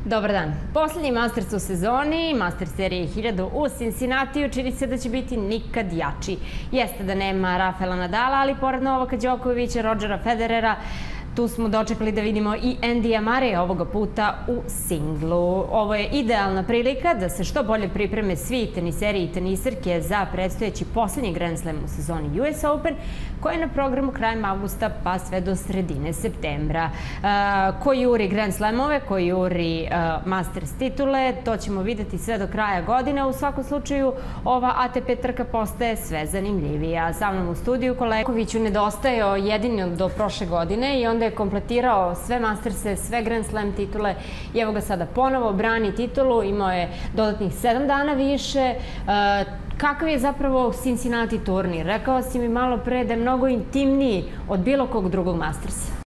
Dobar dan. Poslednji Masters u sezoni, Master serije 1000 u Cincinnatiju, čini se da će biti nikad jači. Jeste da nema Rafaela Nadala, ali pored Novaka Đokovića, Rodgera Federera, tu smo dočekali da vidimo i Andyja Murraya ovoga puta u singlu. Ovo je idealna prilika da se što bolje pripreme svi teniseri i teniserke za predstojeći poslednji Grand Slam u sezoni US Open, koji je na programu krajem avgusta pa sve do sredine septembra. Ko juri Grand Slamove, ko juri Masters titule, to ćemo videti sve do kraja godine. U svakom slučaju, ova ATP trka postaje sve zanimljivija. Sa mnom u studiju Kolekoviću nedostajao jedini do prošle godine i onda je kompletirao sve Masterse, sve Grand Slam titule i evo ga sada ponovo brani titulu, imao je dodatnih 7 dana više. Kakav je zapravo Cincinnati turnir? Rekao si mi malo pre da je mnogo intimniji od bilo kog drugog Mastersa.